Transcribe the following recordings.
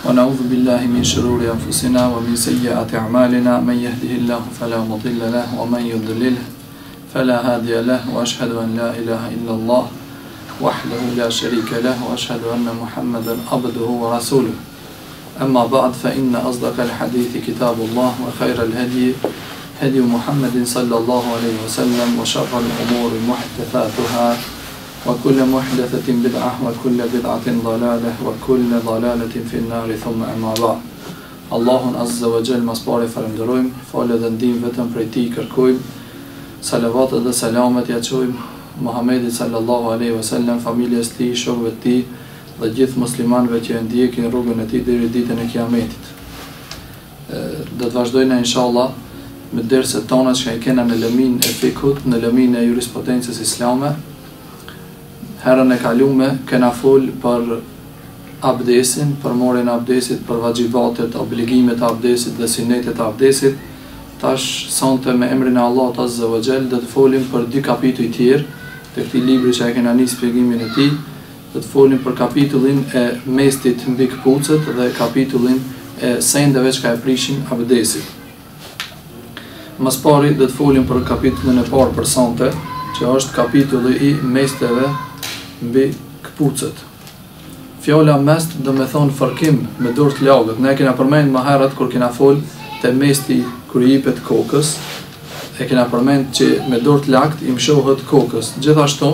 ونعوذ بالله من شرور أنفسنا ومن سيئات أعمالنا من يهده الله فلا مضل له ومن يضلله فلا هادي له وأشهد أن لا إله إلا الله وحده لا شريك له وأشهد أن محمدا عبده ورسوله أما بعد فإن أصدق الحديث كتاب الله وخير الهدي هدي محمد صلى الله عليه وسلم وشر الأمور محدثاتها وكل محدثة بدعة وكل بدعة ضلالة وكل ضلالة في النار ثم أما بعد. Allahun Azza wa Jall mas pari falenderojmë, falë dhe ndihmë vetëm prej Tij kërkojmë, salavatet dhe selamet ja çojmë Muhammedit sallallahu alaihi wasallam, familjes tij, shokëve të tij dhe gjithë muslimanëve që e ndjekin rrugën e tij deri ditën e Kiametit. Do të vazhdojmë inshallah me derset tona që i kena në lëmin e fikut, në lëmin e jurisprudencës islame. Herën e kalume kena fol për abdesin, për marrjen e abdesit, për vajibatet, obligimet e abdesit dhe sunetet e abdesit. Tash sonte me emrin e Allahut Azza wa Jall do të folim për dy kapituj tjerë të këtij libri që e kena nisë shpjegimin e tij. Do të folim për kapitullin e mestit mbi këpucët dhe kapitullin e sendeve që e prishin abdesit. Mas pari do të folim për kapitullin e parë për sonte, që është kapitulli i mesteve mbi këpucët. Fjala mest do me thonë fërkim me dorë të lagët. Ne kena përmend më herët kur kena fol te mesti kur i jepet kokës, e kena përmend që me dorë të lagët i mshohet kokës. Gjithashtu,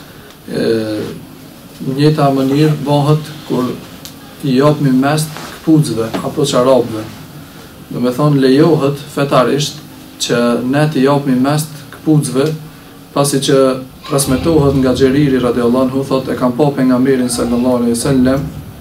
në njëjta mënyrë bëhet kur i japmi mest këpucëve apo çarapëve. Do me thonë lejohet fetarisht që ne të japmi mest këpucëve, pasi që transmetohet nga Xheriri radiallahu anhu, thot e kam pa pejgamberin sallallahu alaihi wasallam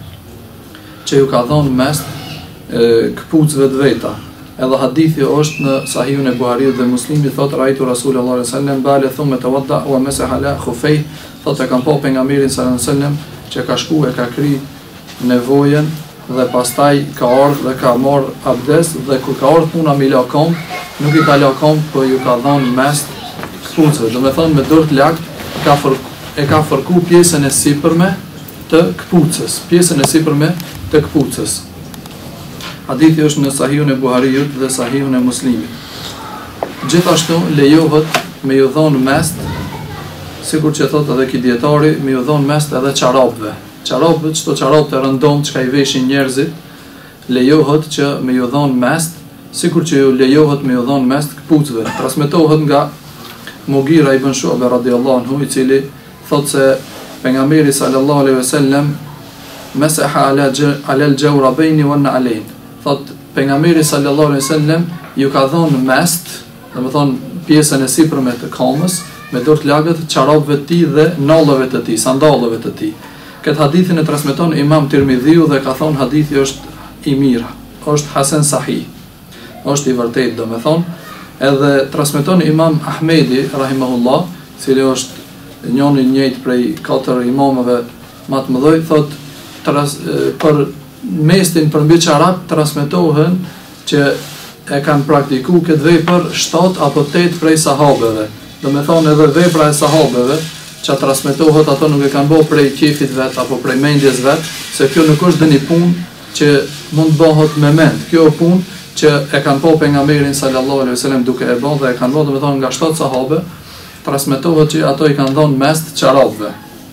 që ju ka dhënë mest këpucëve të veta. Edhe hadithi është në Sahihun e Buhariut dhe Muslimit, thot raitu Rasulullah sallallahu alaihi wasallam bale thumma tawadda wa masaha ala khufay, thot e kam pa pejgamberin sallallahu alaihi wasallam që ka shku e ka kry nevojën dhe pastaj ka ardhur dhe ka marr abdes, dhe kur ka ardhur puna me lakom, nuk i ka lakom, po ju ka dhënë mest këpucëve. Do me thonë me dorë të lagët e ka fërku pjesën e sipërme të këpucës, pjesën e sipërme të këpucës. Hadithi është në Sahihun e Buhariut dhe Sahihun e Muslimit. Gjithashtu lejohet me ju dhënë mest, sikur që thot edhe ky dietari, me ju dhënë mest edhe çarapëve. Çarapët, çto çarapë të rëndom që i veshin njerëzit, lejohet që me ju dhënë mest, sikur që ju lejohet me ju dhënë mest këpucëve. Transmetohet nga Mughira ibn Shu'ba radiallahu anhu, i cili thot se pejgamberi sallallahu alaihi wasallam masaha ala al-jawrabayn wa an-na'layn. Thot pejgamberi sallallahu alaihi wasallam ju ka dhënë mest, do të thonë pjesën e sipërme të kamës, me dorë të lagët, çarapëve të tij dhe nallave të tij, sandallave të tij. Këtë hadithin e transmeton Imam Tirmidhiu dhe ka thonë hadithi është i mirë, është hasan sahih, është i vërtetë, do të thonë. Edhe transmeton Imam Ahmedi rahimahullah, cili është njëri i njëjtë prej 4 imamëve më të mëdhej, thot për mestin për mbi çarap transmetohen që e kanë praktikuar këtë vepër 7 apo 8 prej sahabeve. Do me thonë edhe vepra e sahabeve që transmetohet, ato nuk e kanë bërë prej kefit vet apo prej mendjes vet, se kjo nuk është dëni punë që mund bëhet me mend. Kjo është punë që e kanë pa pejgamberin sallallahu alaihi wasallam duke e bën, dhe e kanë bërë, do të thonë nga 7 sahabe, transmetohet që ato i kanë dhënë mest çarapëve.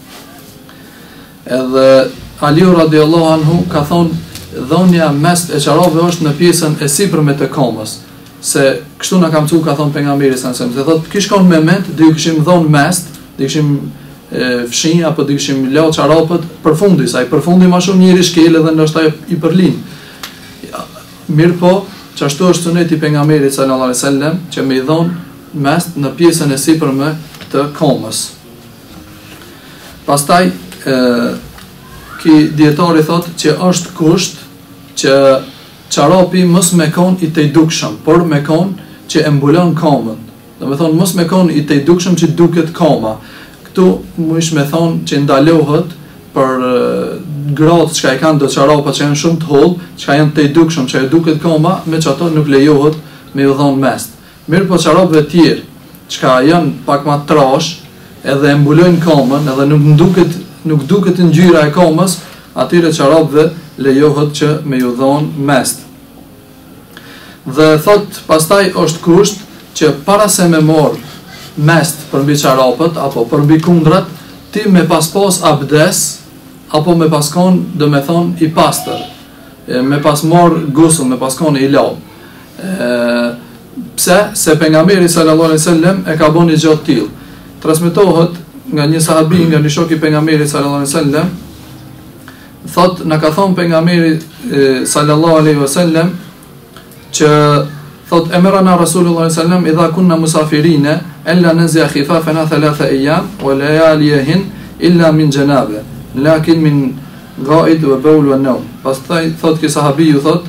Edhe Aliu radiallahu anhu ka thonë dhënia mest e çarapëve është në pjesën e sipërme të kamës, se kështu na ka mësuar, ka thonë pejgamberi sallallahu alaihi wasallam, se thotë kish kanë me mend, do ju kishim dhënë mest, do kishim fshin apo do kishim la çarapët përfundi, sa i përfundi më shumë njëri shkel edhe ndoshta i përlin. Mirë po, që ashtu është suneti pejgamberit sallallahu alaihi wasallam që me i dhon mest në pjesën e sipërme të kamës. Pastaj ky dietari thotë që është kusht që çarapi mos me kon i tejdukshëm, por me kon që e mbulon kamën. Do me thonë mos me kon i tejdukshëm që duket kama. Këtu muish me thonë që ndalohet për gratë që e kanë do çarapa që janë shumë të hollë, që janë të dukshëm, që e duket koma, me që ato nuk lejohet me ju dhënë mest. Mirë po çarapëve tjerë, që janë pak ma trash, edhe e mbulojnë kamën, edhe nuk duket ngjyra e kamës, atyre çarapëve lejohet që me ju dhonë mest. Dhe thot pastaj është kusht që para se me morë mest për mbi çarapët apo për mbi kundrat, ti me pas abdes apo me pas konë do me thonë i pastër, me pas morë gusull, me pas konë i lau. Pse? Se pejgamberi sallallahu alaihi wasallam e ka bën një gjë të tillë. Transmetohet nga një sahabi, nga një shok i pejgamberit sallallahu alaihi wasallam, thot na ka thonë pejgamberi sallallahu alaihi wasallam që thot emerana Rasulullah sallallahu alaihi wasallam idha kunna musafirina alla nazia khifafana 3 ayyam wa layalihin illa min janaba lakin min ghaid wa bawl wa nawm. Pastaj thot që sahabiu thot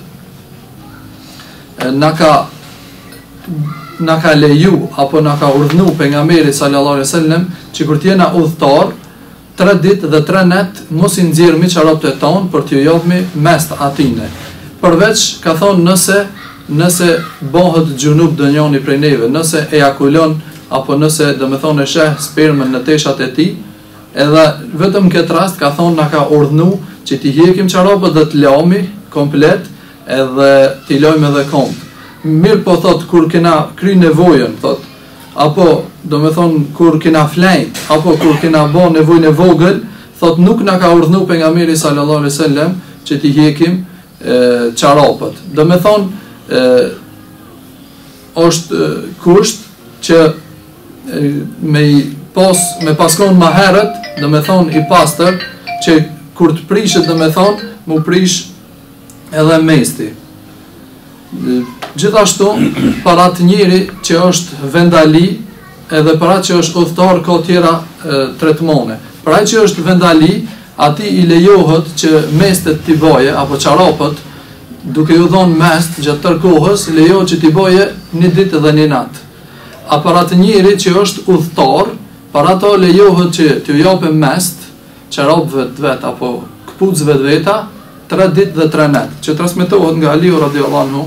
na ka leju apo na ka urdhnu pejgamberi sallallahu alaihi wasallam që kur t'jena udhëtar 3 ditë dhe 3 net mos i nxjerrmi çarapët ton për t'ju japmi mest atine. Përveç ka thonë nëse bëhet gjunub do njëri prej neve, nëse ejakulon apo nëse do me thonë e sheh spermën në teshat e tij, edhe vetëm këtë rast ka thonë na ka urdhnu që t'i hekim çarapët dhe t'lami komplet edhe t'i lajmë edhe komt. Mirë po thot kur kena kry nevojën, thot, apo do me thonë kur kena flejt, apo kur kena bo nevojën e vogël, thot nuk na ka urdhnu pejgamberi sallallahu alaihi wasallam që t'i hekim çarapët. Do me thonë është kusht që me paskon ma herët, do me thonë i pastër, që kur të prishet do me thonë, mu prish edhe mesti. Gjithashtu, para të njëri që është vendali, edhe para që është udhëtar ka tjera tretmone. Para që është vendali, ati i lejohet që mestet t'i baje, apo çarapët, duke ju dhonë mest gjatë tërë kohës, lejohet që t'i baje 1 ditë dhe 1 natë. A para të njëri që është udhëtar, para to lejohet që t'ju jape mest, çarapëve të vet, apo këpucëve të veta, 3 ditë dhe 3 natë, që transmetohet nga Aliu radiallahu anhu,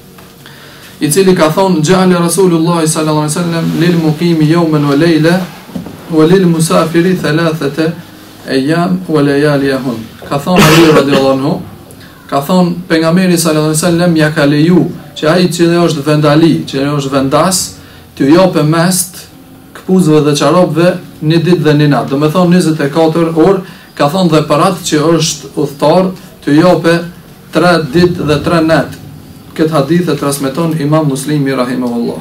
i cili ka thonë gjali Rasulullah sallallahu alaihi wasallam lil muqimi yawman wa layla wa lil musafiri 3 ayyam wa layaliyahun. Ka thonë Ali radiallahu anhu, ka thonë pejgamberi sallallahu alaihi wasallam ja ka leju që ai që është vendali, që është vendas, t'ju jape mest këpucëve dhe çarapëve 1 ditë dhe 1 natë. Do me thonë 24 orë, ka thonë dhe për atë që është udhëtar, t'ju jape 3 ditë dhe 3 natë. Këtë hadith e transmeton Imam Muslimi rahimahullah.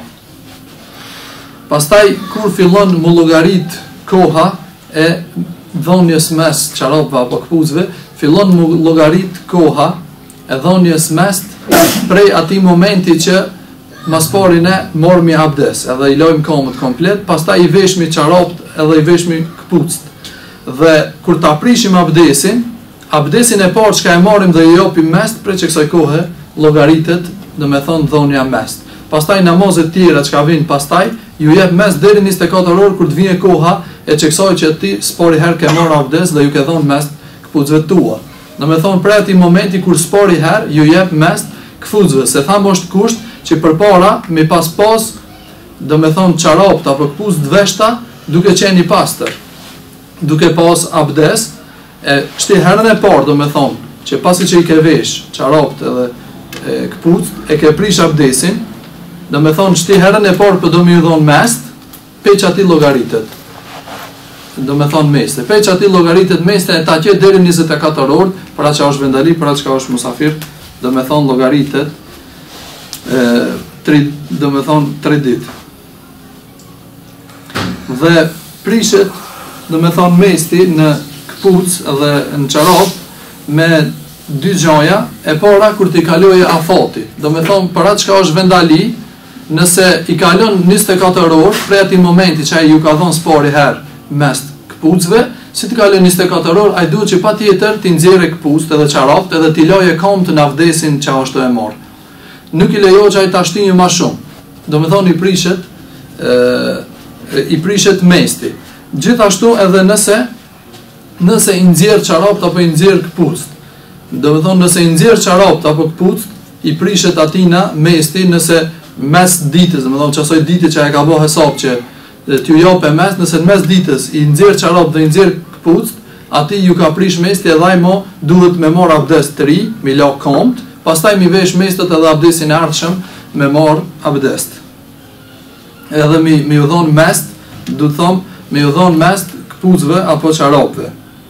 Pastaj kur fillon mu llogarit koha e dhonjes mes çarapëve apo këpucëve, fillon mu llogarit koha e dhonjes mes prej atij momenti që mas pari ne mormi abdes, edhe i lojmë komët komplet, pastaj i veshmi çarapët edhe i veshmi këpucët. Dhe kur ta prishim abdesin e parë çka e marrim dhe i japim mest prej kësaj kohe llogaritet, do me thonë dhonja mest. Pastaj namazet tjera që ka vinë pastaj, ju jep mest deri 24 orë kur të vjen koha e çeksoj që ti spori herë ke marrë abdes dhe ju ke dhënë mest këpucëve tua. Do me thonë prej atij momenti kur spori herë ju jep mest këpucëve, se thamë është kusht që përpara me pas do me thonë çarapët apo këpucë të veshta duke qenë i pastër, duke pas abdes, e shti herën e parë do me thonë që pasi që i ke vesh çarapët edhe këpucët, e ke prish abdesin, do me thonë shti herën e parë për do me ju dhonë mest, peq ati logaritet. Do me thonë meste. Peq ati logaritet meste e ta qe deri 24 orë, për atë që është vendali, për atë që ka është musafir, do me thonë logaritet, do me thonë 3 ditë. Dhe prishet, do me thonë mesti në këpucë dhe në çarapë me 2 gjaja, e para kur t'i kaloje afati. Do me thonë, për atë që ka është vendali, nëse i kalon 24 orë, prej ati momenti që ai ju ka thonë spori herë mes këpucëve, si t'i kalon 24 orë, ai duhet që pa tjetër t'i nxjerrë këpucët edhe çarapët edhe t'i laje kamtë në avdesin që ashtu e marë. Nuk i lejo që ai t'a shtinjë ma shumë. Do me thonë, i prishet mesti. Gjithashtu edhe nëse i nxjerr çarapët apo i nxjerr këpucët. Do me thonë, nëse i nxjerr çarapët apo këpucët, i prishet atina mesti nëse mes ditës, do me thonë çasoj ditë që e ka bëu hesab që t'ju jape mes, nëse në mes ditës i nxjerr çarapët dhe i nxjerr këpucët, ati ju ka prish mesti edhe ai mo duhet me marr abdes të ri, me la komt, pastaj mi vesh mestet edhe abdesin e ardhshëm me marr abdes. Edhe mi u dhon mest, do të them, mi u dhon mest kpuzve apo çarapëve.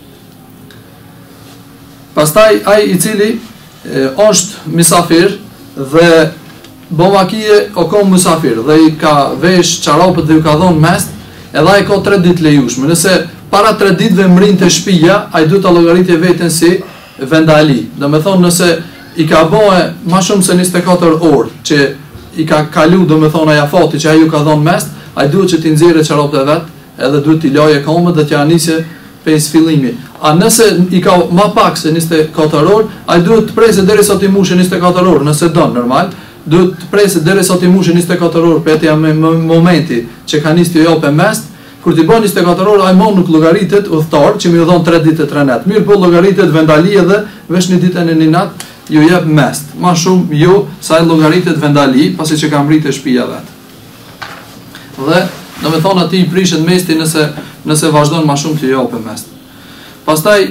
Pastaj ai i cili është misafir dhe bomakije o ka musafir dhe i ka vesh çarapët dhe ju ka dhon mest, edhe ai ka 3 ditë lejushme. Nëse para 3 ditëve mrin të shtëpia, ai duhet ta llogaritje veten si vendali. Do me thonë nëse i ka bëhe ma shumë se 24 orë që i ka kalu, do me thonë aja fati që ai ju ka dhon mest, ai duhet që t'i nxjerrë çarapët e vet, edhe duhet t'i laje komët dhe t'ja nisje pes fillimi. A nëse i ka ma pak se 24 orë, ai duhet të presë derisa t'i mushë 24 orë, nëse don normal, duhet të presë derisa t'i mushë 24 orë për atje momenti që ka nis t'ju japë mest. Kur t'i bën 24 orë, ai nuk llogaritet udhëtar që më u dhon 3 ditë 3 natë. Mirë po llogaritet vendali edhe vesh një ditë në një natë ju jep mest. Ma shumë jo sa ai llogaritet vendali, pasi që ka mbritë shtëpia vet. Dhe do me thonë ati i prishet mesti nëse vazhdon ma shumë të japë mest. Pastaj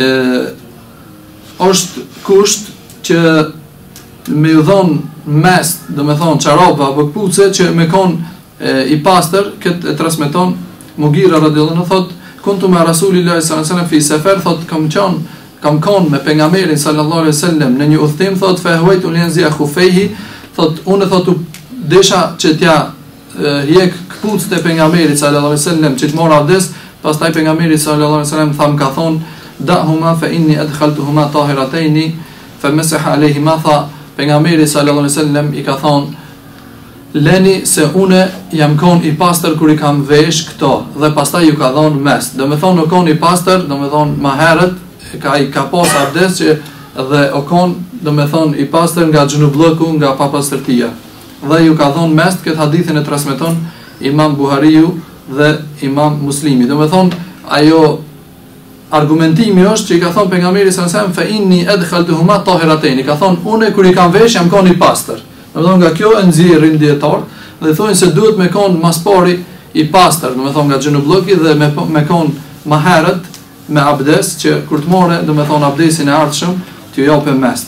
është kusht që me u dhon mest, do me thonë çarapa apo kputuce që me konë i pastër, këtë e transmeton Mugira radhiyallahu anhu, thot kuntu me Rasulillahi sallallahu alaihi wasallam fi safar, thot kam kon me pejgamberin sallallahu alaihi wasallam në një udhtim, thot fa huaytu lianzi khufayhi, thot unë thot u desha që t'ja hjek kputucët e pejgamberit sallallahu alaihi wasallam që të mora abdes, pastaj pejgamberi sallallahu alaihi wasallam tham ka thon da'huma fa inni adkhaltuhuma tahiratayn fa masaha alayhima, tha pejgamberi sallallahu alaihi wasallam i ka thon leni se une jam kon i pastër kur i kam vesh këto, dhe pastaj ju ka dhon mest. Do me thonë o kon i pastër, do me thonë ma herët i ka pas abdes që dhe o kon, do me thonë i pastër nga xhunublloku, nga papastërtia. Dhe ju ka dhon mest, këtë hadithin e transmeton Imam Buhariu dhe Imam Muslimi. Do me thonë ajo argumentimi është që i ka thonë pejgamberi sallallahu alaihi wasallam fa inni adkhaltuhuma tahiratayn, ka thonë une kur i kam vesh jam kon i pastër. Do me thonë nga kjo e nxjerrin dietar dhe thonë se duhet me kon mas pari i pastër, do me thonë nga xhunublloki dhe me kon ma herët me abdes që kur të more, do me thonë abdesin e ardhshëm t'ju japë mest.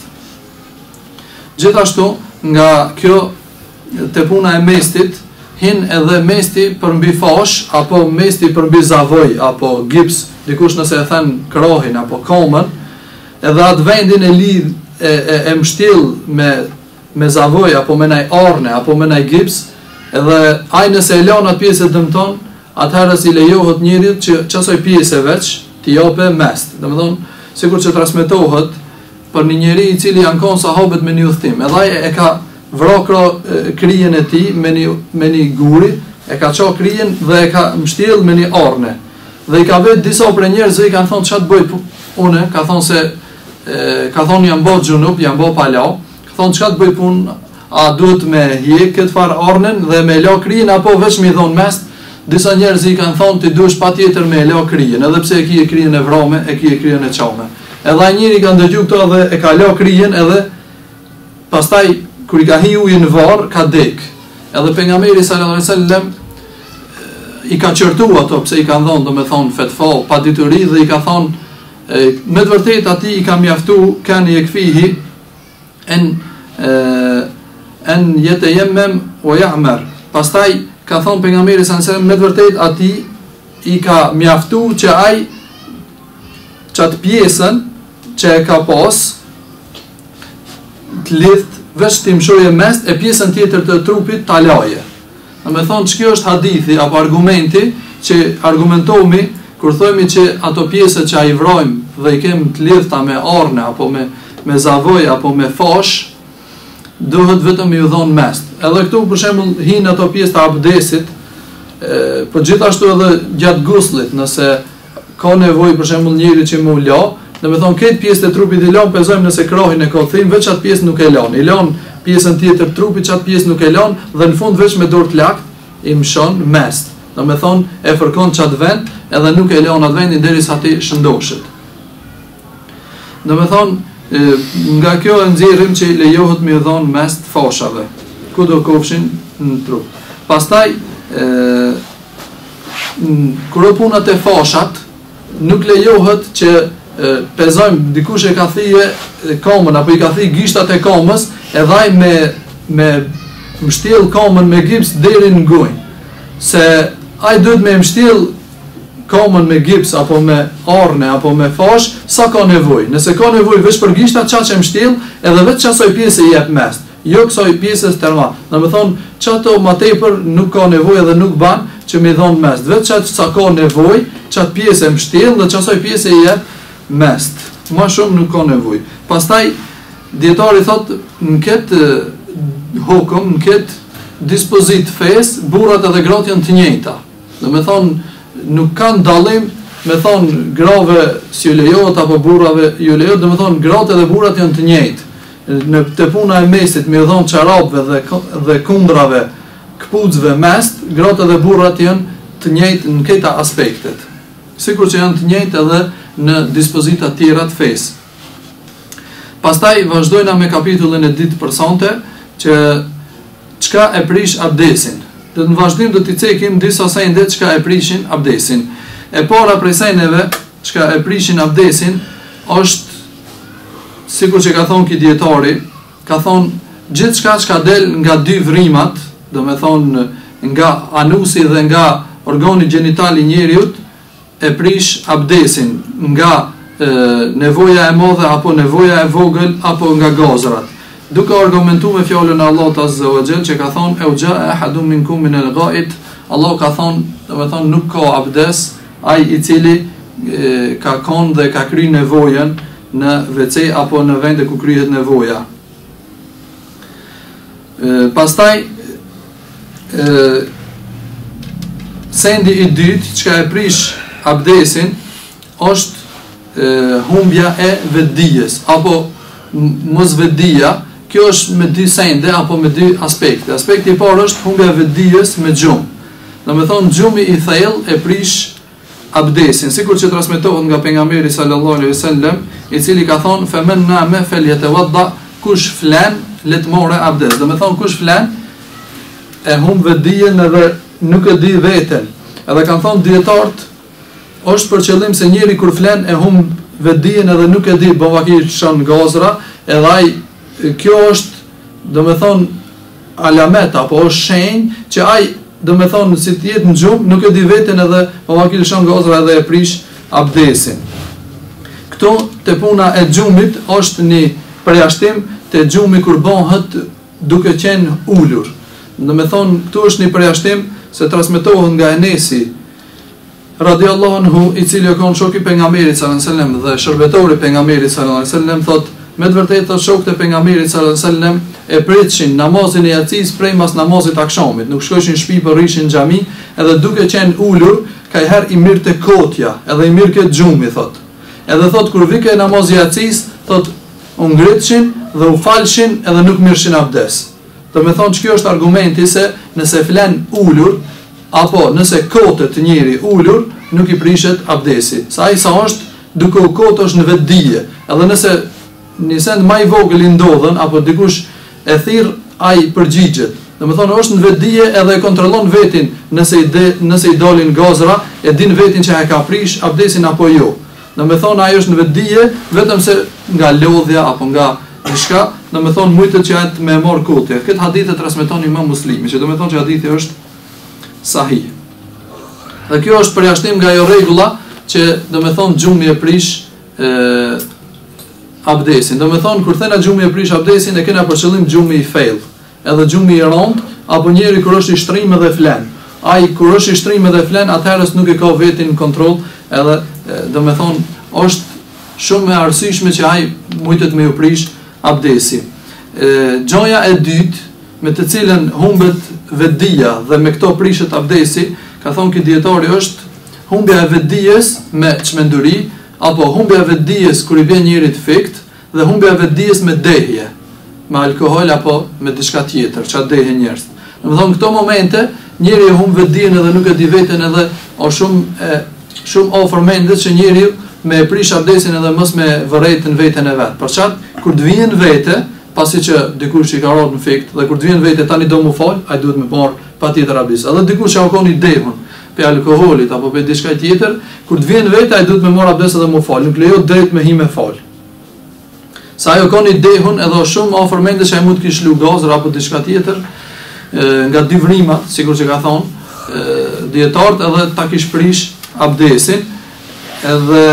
Gjithashtu nga kjo te puna e mestit hin edhe mesti për mbi fash apo mesti për mbi zavoj apo gips, dikush nëse e thën krohin apo komën, edhe atë vendin e lidh e mbështjell me zavoj apo me naj arne apo me naj gips, edhe ai nëse e lan atë pjesë dëmton, atëherë si lejohet njeriut që çasoj pjesë veç t'i japë mest. Domethënë, sikur që transmetohet për një njeri i cili janë kon sahabët me një udhtim, edhe ai e ka vrarë krijen e tij me një guri, e ka çau krijen dhe e ka mbështjell me një arne. Dhe i ka vetë disa për njerëz i kanë thonë ç'a të bëj unë, ka thonë se ka thonë jam bë xhunup, jam bë pala. Thonë çka të bëj punë, a duhet me hjek këtë far arnen dhe me la krijen apo veç me dhon mest. Disa njerëz i kanë thonë ti duhesh patjetër me la krijen, edhe pse e kije krijen e vrame, e kije krijen e çame. Edhe ai njeri ka ndëgju këto dhe e ka la krijen, edhe pastaj kur i ka hi ujin në varr ka dek. Edhe pejgamberi sallallahu alaihi wasallam i ka qërtu ato pse i kanë dhënë, domethënë fetfa pa dituri, dhe i ka thonë me të vërtetë atij i ka mjaftu kanë yekfihi en yatayammam wa ya'mar. Pastaj ka thonë pejgamberi sallallahu alaihi wasallam me të vërtetë atij i ka mjaftu që ai çat pjesën që e ka pas të lidh veç të mshoje mes e pjesën tjetër të trupit ta laje. Do me thonë që kjo është hadithi apo argumenti që argumentohemi kur thojmë që ato pjesët që ai vrojmë dhe i kemi të lidhta me arne apo me zavoj apo me fash, duhet vetëm i dhon mest. Edhe këtu për shembull hin ato pjesë të abdesit, por gjithashtu edhe gjatë guslit, nëse ka nevojë për shembull njëri që më u la, do me thonë këtë pjesë të trupit i lan, pezojmë nëse krohin e ka thim, veç atë pjesë nuk e lan. I lan pjesën tjetër të trupit, çat pjesë nuk e lan, dhe në fund veç me dorë të lakt i mshon mest. Do me thonë e fërkon çat vend, edhe nuk e lan atë vendin derisa ti shëndoshet. Do me thonë nga kjo e nxjerrim që lejohet me dhon mest fashave, kudo kofshin në trup. Pastaj kur punat e fashat, nuk lejohet që pezojmë dikush e ka thije kamën apo i ka thije gishtat e kamës edhe ai me mështjell kamën me gips deri në gojë. Se ai duhet me mështjell kamën me gips apo me arne apo me fash sa ka nevojë. Nëse ka nevojë vetëm për gishtat çaq e mështjell edhe vetë çasoj pjesë i jep mes. Jo kësaj pjesës tërma. Domethënë çato më tepër nuk ka nevojë dhe nuk ban që më dhon mes. Vetë çat sa ka nevojë, çat pjesë e mështjell dhe çasoj pjesë i jep mes. Më shumë nuk ka nevojë. Pastaj dietari thotë në këtë hukum, në këtë dispozit fes, burrat edhe gratë janë të njëjta. Domethënë nuk kanë dallim, me thonë grave si ju lejohet apo burrave ju lejohet, domethënë gratë edhe burrat janë të njëjtë. Në të puna e mesit me dhon çarapëve dhe kundrave këpucëve mes, gratë dhe burrat janë të njëjtë në këta aspektet. Sikur që janë të njëjtë edhe në dispozita tjera të fesë. Pastaj vazhdojna me kapitullin e ditë përsonte që çka e prish abdesin. Në vazhdim do t'i cekim disa sende çka e prishin abdesin. E para prej sendeve çka e prishin abdesin është sikur që ka thonë ki dietari, ka thonë gjithçka që ka del nga dy vrimat, do me thonë nga anusi dhe nga organi gjenital i njeriut, e prish abdesin nga nevoja e madhe apo nevoja e vogël apo nga gazrat. Duke argumentuar me fjalën e Allahut Azza wa Jall që ka thonë e uja ahadun minkum min al-gha'it, Allah ka thonë, do me thonë nuk ka abdes ai i cili ka kon dhe ka kry nevojën në WC apo në vende ku kryhet nevoja. Pastaj sendi i dytë që e prish abdesin është humbja e vetdijes apo mosvetdia. Kjo është me dy sende apo me dy aspekte. Aspekti i parë është humbja e vetdijes me gjumë. Do me thonë gjumi i thellë e prish abdesin, sikur që transmetohet nga pejgamberi sallallahu alaihi wasallam, i cili ka thonë femen nama falyatawadda, kush flan le të morë abdes. Do me thonë kush flan e humb vetdijen edhe nuk e di veten. Edhe kanë thonë dietarët është për qëllim se njeri kur flan e humb vetdijen edhe nuk e di bavaki çon gazra, edhe ai kjo është do me thonë alamet apo është shenjë që ai do me thonë si të jetë në gjumë, nuk e di veten edhe bavaki lëshon gazra edhe e prish abdesin. Këto te puna e gjumit është një përjashtim te gjumi kur bëhet duke qenë ulur. Do me thonë këtu është një përjashtim se transmetohet nga Enesi radiallahu anhu, i cili o konë shoki pejgamberit sallallahu alaihi wasallam dhe shërbetori pejgamberit sallallahu alaihi wasallam, thotë me të vërtetë thotë shokët e pejgamberit sallallahu alaihi wasallam e pritshin namazin e yacis prej mas namazit akşamit, nuk shkojshin në shtëpi por rishin në xhami, edhe duke qenë ulur, kajher i mirte kotja, edhe i mirke xhumi thotë. Edhe thotë kur vike namazi yacis, thotë u ngritëshin dhe u falshin edhe nuk mirëshin abdes. Do me thonë që kjo është argumenti se nëse flen ulur, apo nëse kotet njeri ulur, nuk i prishet abdesi. Sa ai sa është duke u kotosh në vetdije. Edhe nëse një send më i vogël i ndodhen apo dikush e thirr, ai përgjigjet. Do me thonë është në vetdije edhe e kontrollon vetin nëse i dalin gazra, e din vetin që e ka prish abdesin apo jo. Do me thonë ai është në vetdije vetëm se nga lodhja apo nga diçka, do me thonë mujtet që atë me marr kotje. Këtë hadith e transmeton Imam Muslimi, që do me thonë që hadithi është sahih. Dhe kjo është përjashtim nga ajo rregulla që do me thonë gjumi e prish abdesin. Do me thonë kur thena gjumi e prish abdesin, e kena për qëllim gjumi i fell, edhe gjumi i rond, apo njeri kur është i shtrim edhe flen. Ai kur është i shtrim edhe flen, atëherës nuk e ka vetin në kontroll, edhe do me thonë është shumë e arsyeshme që ai mujtet me ju prish abdesi. Gjoja e dytë me të cilën humbet vetdia dhe me këto prishet abdesi, ka thonë ki dietari është humbja e vetdijes me çmenduri, apo humbja e vetdijes kur i bën njerit fikt, dhe humbja e vetdijes me dehje, me alkohol apo me diçka tjetër, çka dehe njerëz. Do të thonë këto momente njeri e humb vetdijen edhe nuk e di veten, edhe shumë afër mendet që njeriu me prish abdesin edhe mos me vërejtën veten e vet. Për çfarë? Kur të vjen vete, pasi që dikush i ka rënë në fikt, dhe kur të vjen vete tani do mu fal, ai duhet me marr patjetër abdes. Edhe dikush që ka qenë i dehur, për alkoolit apo për diçka tjetër, kur të vjen vetë ai duhet me marr abdes edhe më fal, nuk lejohet drejt me hi me fal. Sa ajo ka një dehun edhe shumë afër mendesh ai mund të kish lu gazër apo diçka tjetër, nga dy vrimat, sikur që ka thonë dietarët, edhe ta kish prish abdesin, edhe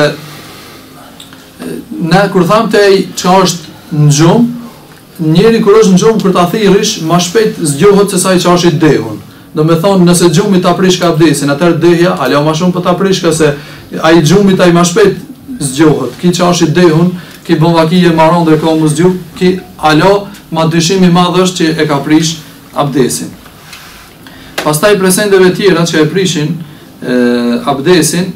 ne kur tham te ai çka është në gjumë, njeri kur është në gjumë kur ta thirrish, më shpejt zgjohet se sa i çashi dehun. Do me thonë, nëse gjumi ta prish ka abdesin, atëherë dehja, alo më shumë për ta prish ka se ai gjumi ta i më shpejt zgjohet. Ki çashi dehun, ki bën vakije marron dhe ka mos zgjuh, ki alo ma dyshim i madh është që e ka prish abdesin. Pastaj presendeve tjera që e prishin abdesin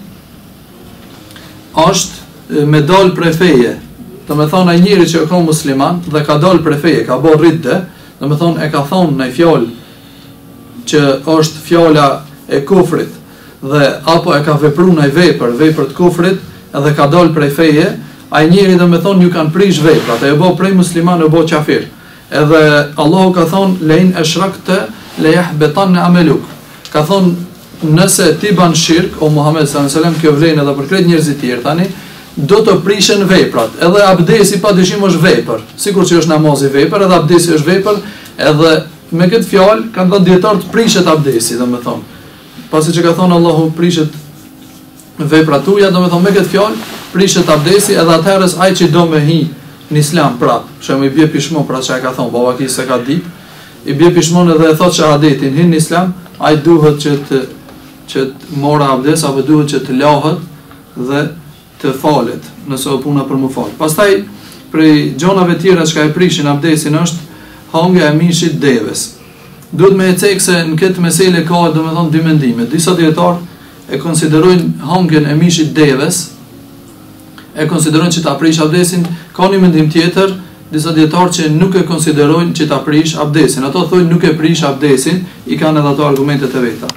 është me dal prej feje. Do me thonë ai njeri që ka musliman dhe ka dal prej feje, ka bërë ridde, do me thonë e ka thonë në fjalë që është fjala e kufrit dhe apo e ka vepruar në vepër të kufrit edhe ka dal prej feje, ai njeri do me thonë ju kanë prish veprat, e bë prej musliman e bë kafir. Edhe Allahu ka thonë lein ashrakta la yahbatanna amaluk. Ka thonë nëse ti ban shirk o Muhammed sallallahu alaihi wasallam, kjo vlen edhe për krejt njerëzit tjerë tani, do të prishen veprat. Edhe abdesi padyshim është vepër, sikur që është namazi vepër, edhe abdesi është vepër, edhe me këtë fjalë kanë thënë dietarët prishet abdesi, domethënë. Pasi që ka thonë Allahu prishet veprat tuaja, domethënë me këtë fjalë prishet abdesi, edhe atëherë ai që do me hi në Islam prap, shumë i bie pishmon pra çka ka thonë baba ki se ka ditë, i bie pishmon edhe e thotë shahadetin hin në Islam, ai duhet që të mora abdes apo duhet që të lahet dhe të falet, nëse o puna për më fal. Pastaj prej gjonave tjera që ka e prishin abdesin është hangja e mishit deves. Duhet me e cek se në këtë mesele ka do me thonë dy mendime. Disa dietarë e konsiderojnë hangjen e mishit deves, e konsiderojnë që ta prish abdesin, ka një mendim tjetër, disa dietarë që nuk e konsiderojnë që ta prish abdesin. Ato thonë nuk e prish abdesin, i kanë edhe ato argumentet e veta.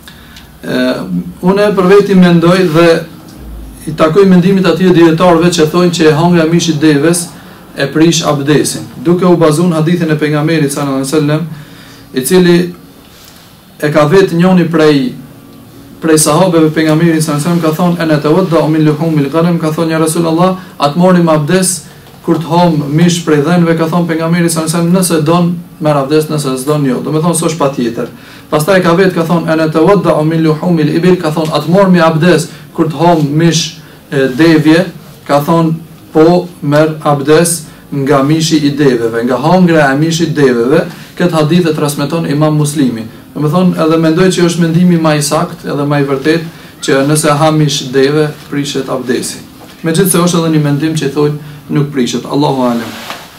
Unë për veti mendoj dhe i takoj mendimit atij dietarëve që thonë që hangja e mishit deves e prish abdesin, duke u bazuar hadithin e pejgamberit sallallahu alaihi wasallam, i cili e ka vetë njëri prej sahabeve pejgamberit sallallahu alaihi wasallam ka thonë ana tawadda min luhumil ghanam, ka thonë ja Rasulullah, atë morim abdes kur të ham mish prej dhenve, ka thonë pejgamberi sallallahu alaihi wasallam, nëse don merr abdes, nëse s'don jo. Do të thonë s'është patjetër. Pastaj ka vetë ka thonë ana tawadda min luhumil ibil, ka thonë atë morim abdes kur të ham mish devje, ka thonë po merr abdes nga mishi i deveve, nga hangra e mishit deveve. Këtë hadith e transmeton Imam Muslimi. Do të thonë edhe mendoj që është mendimi më i saktë edhe më i vërtet që nëse ha mish deve prishet abdesi. Megjithëse është edhe një mendim që thonë nuk prishet, Allahu alem.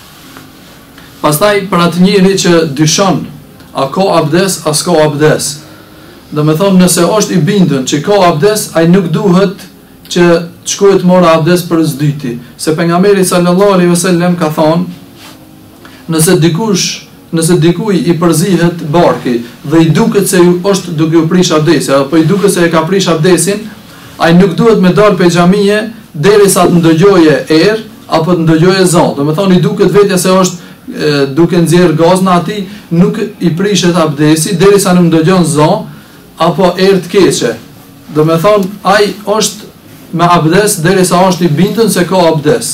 Pastaj për atë njeri që dyshon a ka abdes, a s'ka abdes. Do të thonë nëse është i bindën që ka abdes, ai nuk duhet që të shkohet mora abdes për zdyti. Se pejgamberi sallallahu alaihi wasallam ka thonë, nëse dikuj i përzihet barki dhe i duket se është duke u prish abdesin, apo i duket se e ka prish abdesin, ai nuk duhet me dalë pe xhamie derisa të ndëgjoje erë apo të ndëgjoje zon. Do të thonë i duket vetja se është duke nxjerr gazën atij, nuk i prishet abdesi derisa nuk ndëgjon zon apo erë të keqe. Do të thonë ai është me abdes derisa është i bindën se ka abdes.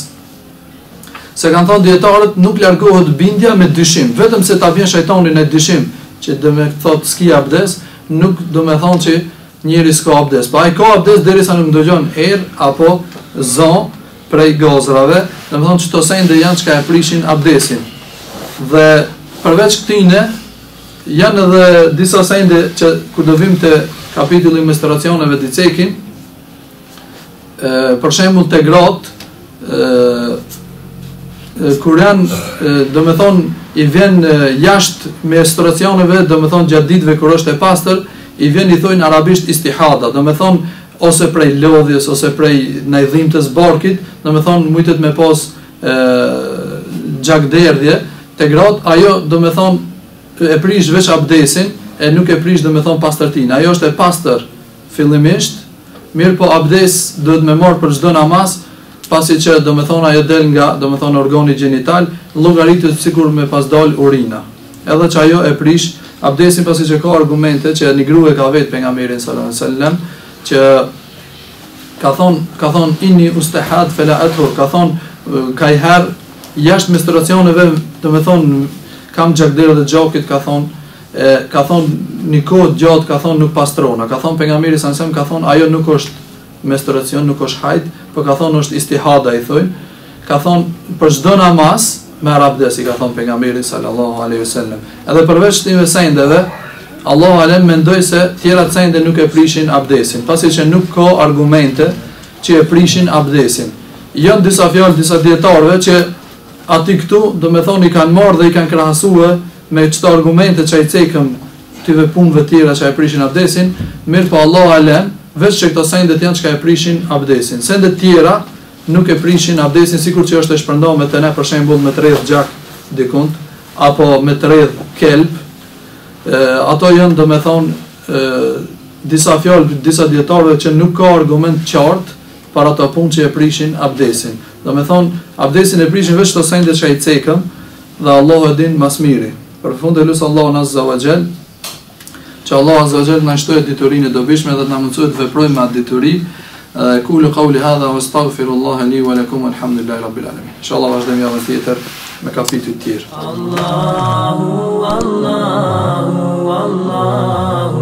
Se kanë thonë dietarët nuk largohet bindja me dyshim, vetëm se ta vjen shejtani në dyshim që do me thotë s'ki abdes, nuk do me thonë që njeri s'ka abdes. Pa ai ka abdes derisa nuk ndëgjon erë apo zon prej gazrave, do me thonë çto sende janë që e prishin abdesin. Dhe përveç këtyne janë edhe disa sende që kur do vim te kapitulli menstruacioneve të cekin, për shembull te gratë, kur janë do me thonë i vjen jashtë menstruacioneve, do me thonë gjatë ditëve kur është e pastër, i vjen i thojnë arabisht istihada, do me thonë ose prej lodhjes ose prej najdhimtës barkit, do me thonë mujtet me pas gjakderdhje te gratë, ajo do me thonë e prish veç abdesin e nuk e prish do me thonë pastërtin. Ajo është e pastër fillimisht, mirë po abdes duhet me marr për çdo namaz, pasi që do me thonë ajo del nga do me thonë organi gjenital, llogaritet sikur me pas dal urina. Edhe që ajo e prish abdesin pasi që ka argumente që një grua ka vetë pejgamberin sallallahu alaihi wasallam që ka thon inni ustahad fala athur, ka thon ka i herë jashtë menstruacioneve, do të thon kam gjakderë dhe gjakit, ka thon një kohë gjatë, ka thon nuk pastrona, ka thon pejgamberi sallallahu alaihi wasallam, ka thon ajo nuk është menstruacion, nuk është hajd, por ka thon është istihada i thojnë, ka thon për çdo namaz merr abdesi, ka thon pejgamberi sallallahu alaihi wasallam. Edhe përveç këtyre sendeve, Allahu alem mendoj se tjera sende nuk e prishin abdesin, pasi që nuk ka argumente që e prishin abdesin. Janë disa fjalë disa dietarëve që aty këtu, do me thonë, i kanë marrë dhe i kanë krahasuar me çto argumente që i cekëm këtyre punëve tjera që e prishin abdesin, mirë po Allahu alem, veç që këto sendet janë që e prishin abdesin. Sendet tjera nuk e prishin abdesin, sikur që është e shpërndarë me të ne, për shembull me të rrjedh gjak dikund, apo me të rrjedh kelp. Ato janë, do me thonë, disa fjalë, disa dietarëve që nuk ka argument qartë për ato punë që e prishin abdesin. Do me thonë, abdesin e prishin veç të sendet që i cekëm, dhe Allahu e din mas miri. Për fund e lusë Allahu azza wa jall, që Allahu azza wa jall na shtojë diturinë e dobishme dhe të na mundsojë të veprojmë me atë dituri. Kulu qawli hadha wa astaghfirullaha li wa lakum walhamdulillahi rabbil alamin. Inshallah vazhdojmë javën tjetër me kapitull të tjerë. Allahu